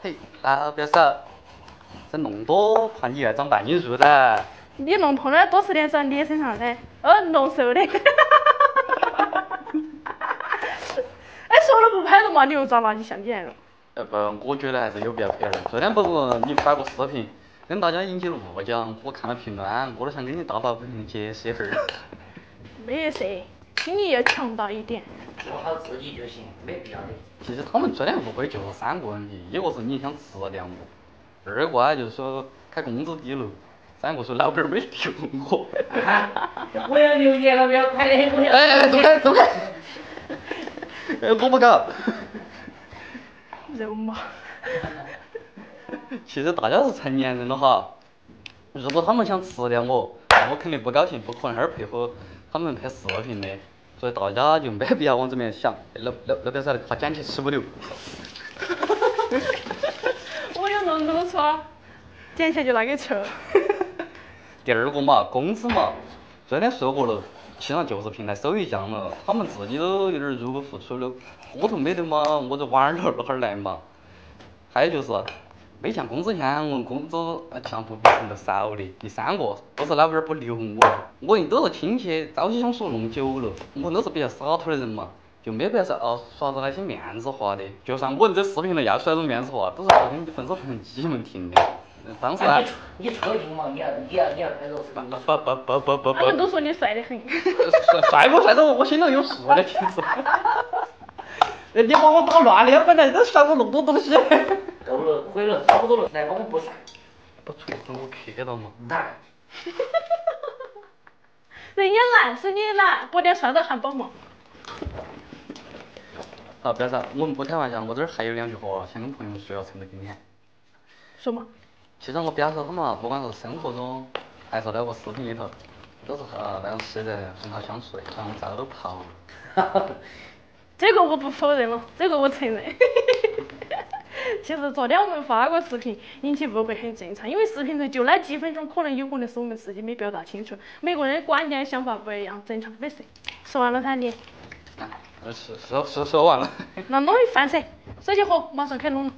嘿，老表嫂，这弄多怕你爱长半斤肉的。 你弄痛了多吃点长你身上的，弄瘦的。哎，说了不拍了嘛，你又咋拿起相机来了？ 不，我觉得还是有必要拍的。昨天不是你发个视频，跟大家引起了误解，我看了评论，我都想给你大发给你解释一下。 没事，心理要强大一点。 做好自己就行，没必要的。 其实他们昨天误会就是3个问题，一个是你想吃两个，二个啊就是说开工资低了，三个说老板没留我。 我要留你，老表，快点，我要。 哎，走开，走开。我不搞。 肉麻。 其实大家是成年人了哈，如果他们想吃掉我，那我肯定不高兴，不可能那儿配合他们拍视频的，所以大家就没必要往这边想。老表嫂，他捡起吃不留。 我有那么多错，捡起来就拿给吃。 第二个嘛，工资嘛，昨天说过了，基本上就是平台收益降了，他们自己都有点入不敷出了，锅头没得嘛，我这碗儿哪儿来嘛？还有就是。没降工资前，我工资项目比成都少的。第三个都是老板不留我因都是亲戚，朝夕相处弄久了，我都是比较洒脱的人嘛，就没必要说耍着那些面子话的。就算我这视频里要出来这种面子话，都是说跟分手评论机们听的。当时你车评嘛，你要拍着视频。 不。 他们都说你帅得很。 帅不帅的我心里有数的，其实。你把我打乱了，本来都甩我那么多东西。 够了，毁了，差不多了，来帮我补上。 不错，我磕到嘛。 来。 人家懒是你懒，补点涮的汉堡嘛。 好，表嫂，我们不开玩笑，我这儿还有2句话想跟朋友说，要趁着今天。 说嘛。 其实我表嫂他们不管是生活中，还是那个视频里头，都是那样实在很好相处的，让我遭都跑了。 这个我不否认了，这个我承认。其实昨天我们发过视频，引起误会很正常，因为视频头就那几分钟，可能有可能是我们自己没表达清楚，每个人的观点想法不一样，正常没事。说完了噻你？ 说完了。 那弄一饭噻，手机盒马上开弄了。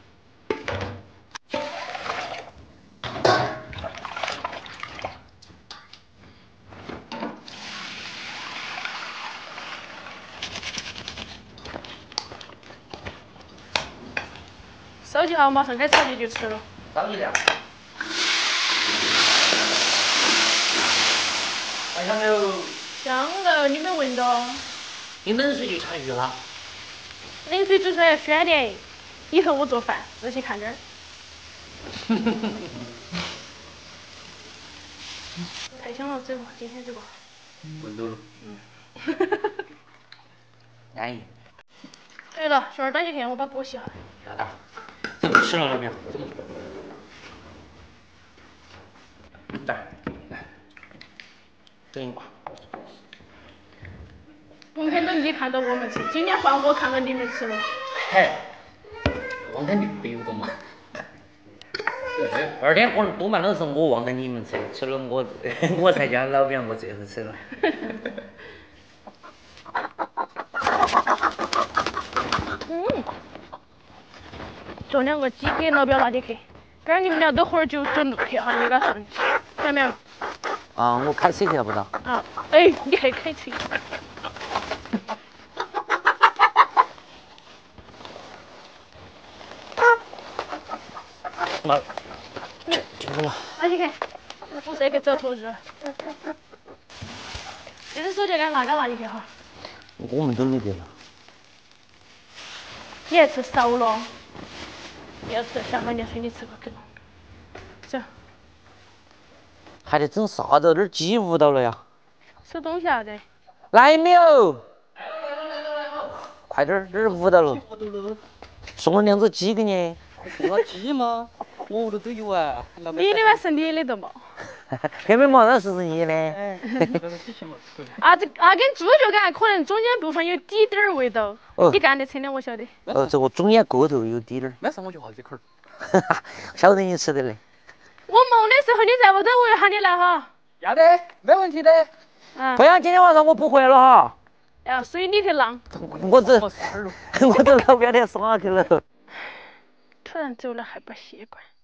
收起好，马上开炒鸡就吃了。 高一点。香没有？ 香了，你没闻到？ 你冷水就下去了。 冷水煮出来要鲜的，以后我做饭仔细看点儿。太香了，这个今天这个。 闻到了。 安逸。 对了，雪儿等几天我把锅洗好。 要点。走，吃了没有？来，等我。 冬天都你看到我们吃，今年换我看到你们吃了。 嘿，忘得你留着嘛。2天我多半都是我忘得你们吃了我才叫老表我最后吃了。 这2个鸡给老表拿进去，刚儿你们俩都会儿就走路去哈，你给他上去，看到没有？ 啊，我开车去不到。 啊，哎，你还开车？ 拿，这个嘛。 拿进去，我这个走头日。这只手机该拿进去哈。 我们都没得了。 你还吃熟了？要吃，下回你请你吃个给。走。 还得整啥子？这鸡捂到了呀。 收东西啊这。 来没有？快点儿，这儿捂到了。送了2只鸡给你。 送了鸡吗？我屋头都有啊。 你的嘛是你的嘛？ 根本嘛，那是你的。 跟猪脚干可能中间部分有滴点儿味道，你干得成的我晓得。 这个中间个头有滴点儿。 没事，我就好这口儿。 晓得你吃的嘞。 我忙的时候你在屋头，我要喊你来哈。 要的，没问题的。 不然今天晚上我不回了哈。 要随你去浪。 我这老表的耍去了。突可能走了还不习惯。